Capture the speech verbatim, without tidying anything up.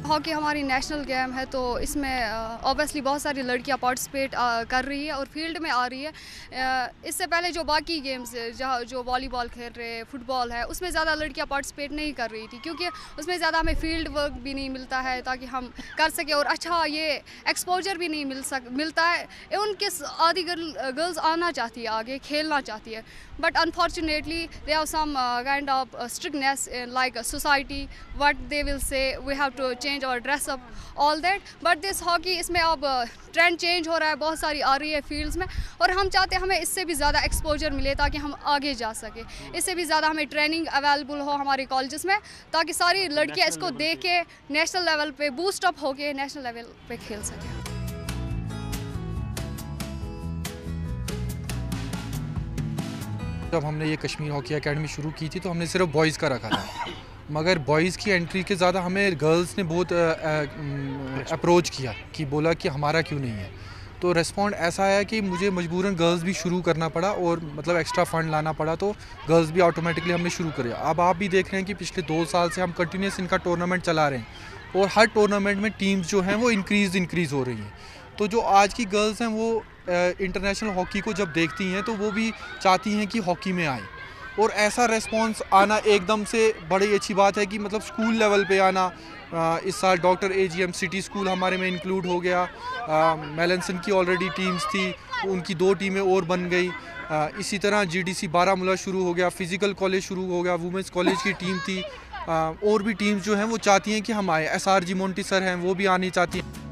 Hockey हमारी national game है, तो इसमें ऑब्वियसली बहुत सारी लड़कियां पार्टिसिपेट कर रही है और फील्ड में आ रही है। uh, इससे पहले जो बाकी गेम्स जहाँ जो वॉलीबॉल खेल रहे, फुटबॉल है, उसमें ज़्यादा लड़कियां पार्टिसिपेट नहीं कर रही थी, क्योंकि उसमें ज़्यादा हमें फील्ड वर्क भी नहीं मिलता है ताकि हम कर सकें, और अच्छा ये एक्सपोजर भी नहीं मिल सक मिलता है। उनके आधी गर्ल्स आना चाहती है, आगे खेलना चाहती है, but unfortunately they have some kind of strictness like society, what they will say, we have to change और dress up all that. But this hockey, इसमें अब ट्रेंड चेंज हो रहा है, बहुत सारी आ रही है फील्ड्स में, और हम चाहते हैं हमें इससे भी ज़्यादा एक्सपोजर मिले ताकि हम आगे जा सके, इससे भी ज़्यादा हमें ट्रेनिंग अवेलेबल हो हमारे कॉलेजेस में, ताकि सारी लड़कियां इसको देख के नेशनल लेवल पे बूस्ट अप होके नेशनल लेवल पे खेल सकें। जब हमने ये कश्मीर हॉकी एकेडमी शुरू की थी तो हमने सिर्फ बॉयज़ का रखा था, मगर बॉयज़ की एंट्री के ज़्यादा हमें गर्ल्स ने बहुत अप्रोच किया कि बोला कि हमारा क्यों नहीं है। तो रिस्पॉन्ड ऐसा आया कि मुझे मजबूरन गर्ल्स भी शुरू करना पड़ा, और मतलब एक्स्ट्रा फंड लाना पड़ा, तो गर्ल्स भी ऑटोमेटिकली हमने शुरू कर दिया। अब आप भी देख रहे हैं कि पिछले दो साल से हम कंटिन्यूस इनका टूर्नामेंट चला रहे हैं, और हर टूर्नामेंट में टीम्स जो हैं वो इंक्रीज़ इंक्रीज़ हो रही हैं। तो जो आज की गर्ल्स हैं वो इंटरनेशनल हॉकी को जब देखती हैं तो वो भी चाहती हैं कि हॉकी में आए, और ऐसा रेस्पॉन्स आना एकदम से बड़ी अच्छी बात है कि मतलब स्कूल लेवल पे आना। आ, इस साल doctor A G M city school हमारे में इंक्लूड हो गया, मेलनसन की ऑलरेडी टीम्स थी, उनकी दो टीमें और बन गई। आ, इसी तरह जी डी सी बारामूला शुरू हो गया, फ़िज़िकल कॉलेज शुरू हो गया, वुमेंस कॉलेज की टीम थी, आ, और भी टीम्स जो हैं वो चाहती हैं कि हम आए। S R G Monty sir हैं, वो भी आनी चाहती हैं।